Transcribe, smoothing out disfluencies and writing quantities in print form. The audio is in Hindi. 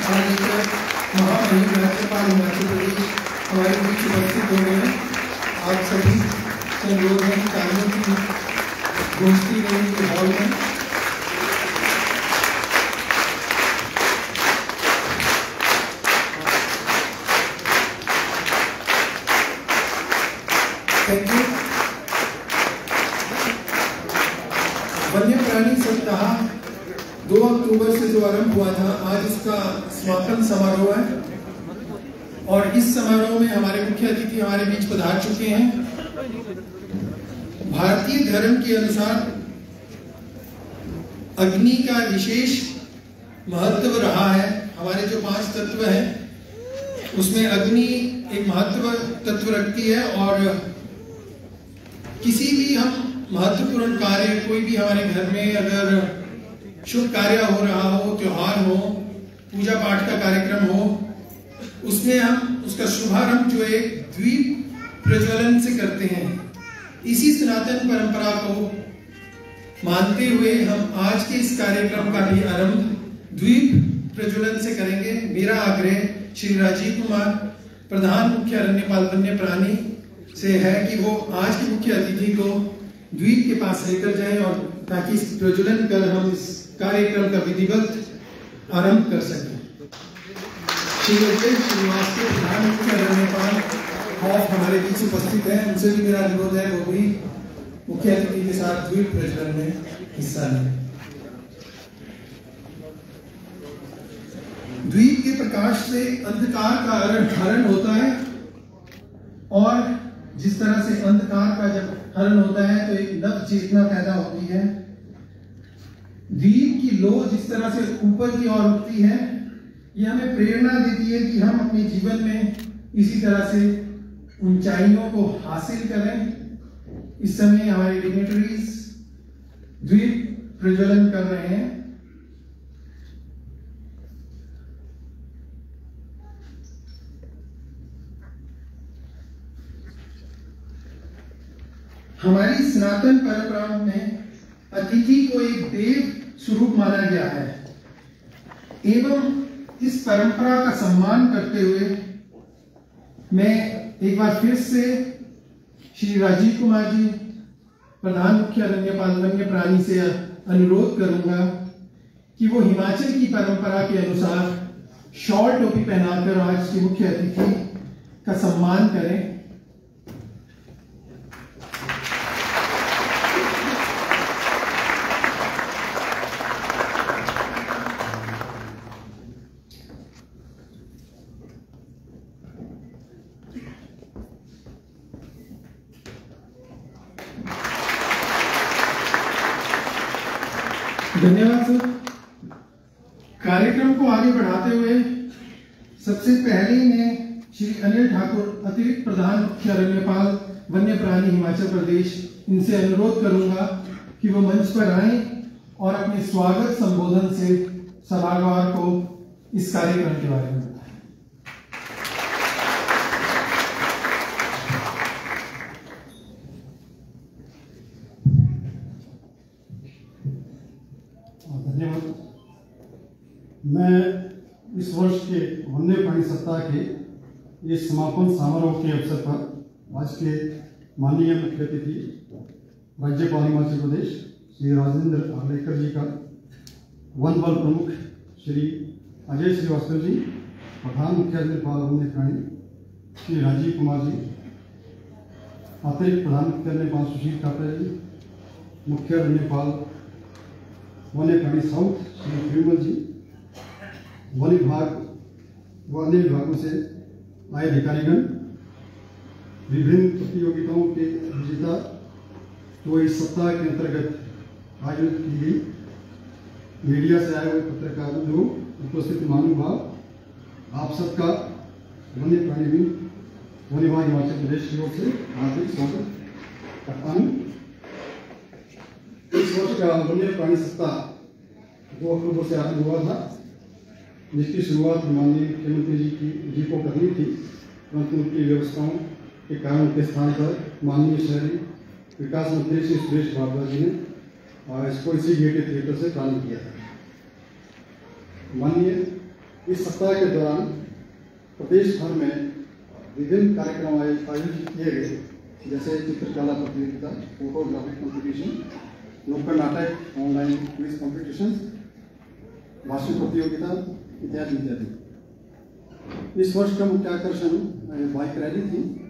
महालेखक महामहिम राज्यपाल हिमाचल प्रदेश हमारे बीच उपस्थित हो रहे हैं। आप सभी से अनुरोध है कि तालियों की गूंजती रहे के हॉल में। Thank you. वन्य प्राणी सप्ताह 2 अक्टूबर से जो आरंभ हुआ था, आज इसका समापन समारोह है और इस समारोह में हमारे मुख्य अतिथि हमारे बीच पधार चुके हैं। भारतीय धर्म के अनुसार अग्नि का विशेष महत्व रहा है। हमारे जो 5 तत्व हैं उसमें अग्नि एक महत्व तत्व रखती है और किसी भी हम महत्वपूर्ण कार्य, कोई भी हमारे घर में अगर शुभ कार्य हो रहा हो, त्योहार हो, पूजा पाठ का कार्यक्रम हो, उसमें हम उसका शुभारंभ जो है द्वीप प्रज्वलन से करते हैं। इसी सनातन परंपरा को मानते हुए हम आज के इस कार्यक्रम का भी आरंभ द्वीप प्रज्वलन से करेंगे। मेरा आग्रह श्री राजीव कुमार, प्रधान मुख्य अरण्यपाल वन्य प्राणी से है कि वो आज के मुख्य अतिथि को द्वीप के पास लेकर जाएं और ताकि इस प्रज्वलन कर हम इस कार्यक्रम का विधिवत आरंभ कर सकें। श्री श्रीनिवास के प्रधान मुख्य अरण्यपाल हमारे बीच उपस्थित हैं। उनसे भी मेरा अनुरोध है वो भी मुख्य अतिथि के साथ द्वीप प्रज्वलन में हिस्सा लें। द्वीप के प्रकाश से अंधकार का हरण होता है और जिस तरह से अंधकार का जब हरण होता है तो एक नव चेतना पैदा होती है। द्वीप की लौ जिस तरह से ऊपर की ओर उठती है, यह हमें प्रेरणा देती है कि हम अपने जीवन में इसी तरह से ऊंचाइयों को हासिल करें। इस समय हमारे डिग्निटरीज द्वीप प्रज्वलन कर रहे हैं। हमारी सनातन परंपरा में अतिथि को एक देव स्वरूप माना गया है एवं इस परंपरा का सम्मान करते हुए मैं एक बार फिर से श्री राजीव कुमार जी, प्रधान मुख्य अरण्यपाल वन्य प्राणी से अनुरोध करूंगा कि वो हिमाचल की परंपरा के अनुसार शॉर्ट टोपी पहनाकर आज के मुख्य अतिथि का सम्मान करें। धन्यवाद सर। कार्यक्रम को आगे बढ़ाते हुए सबसे पहले मैं श्री अनिल ठाकुर, अतिरिक्त प्रधान मुख्य अरण्यपाल वन्य प्राणी हिमाचल प्रदेश, इनसे अनुरोध करूंगा कि वो मंच पर आएं और अपने स्वागत संबोधन से सभागार को इस कार्यक्रम के बारे में बताएं। धन्यवाद। मैं इस वर्ष के वन्य प्राणी सप्ताह के इस समापन समारोह के अवसर पर आज के माननीय मुख्य अतिथि राज्यपाल हिमाचल प्रदेश श्री राजेंद्र आर्लेकर जी का, वन बल प्रमुख श्री अजय श्रीवास्तव जी, प्रधान मुख्य अरण्यपाल वन्य प्राणी श्री राजीव कुमार जी, अतिरिक्त प्रधान मुख्य अरण्यपाल सुशील कापड़े जी, मुख्य अरण्यपाल वन्य प्राणी साउथ श्री प्रिमल जी, वन विभागों से आए अधिकारीगण, विभिन्न प्रतियोगिताओं के विजेता जो इस सप्ताह के अंतर्गत आयोजित की गई, मीडिया से आए हुए पत्रकार जो उपस्थित महानुभाव, आप सबका वन्य प्राणी वन विभाग हिमाचल प्रदेश की ओर से हार्दिक स्वागत करता हूँ। इस वर्ष का वन्य प्राणी सप्ताह 2 अक्टूबर से आरंभ हुआ था, जिसकी शुरुआत माननीय मुख्यमंत्री जी को करनी थी, परंतु उनकी व्यवस्थाओं के कारण के स्थान पर माननीय शहरी विकास मंत्री श्री सुरेश भारद्वाज जी ने इसको इसी गेटे थिएटर से प्रारंभ किया था। माननीय इस सप्ताह के दौरान प्रदेश भर में विभिन्न कार्यक्रम आयोजित किए गए, जैसे चित्रकला प्रतियोगिता, फोटोग्राफी कंपटीशन, नुक्कड़ नाटक, ऑनलाइन क्विज कॉम्पिटिशन, भाषण प्रतियोगिता इत्यादि इत्यादि। इस वर्ष का मुख्य आकर्षण बाइक रैली थी,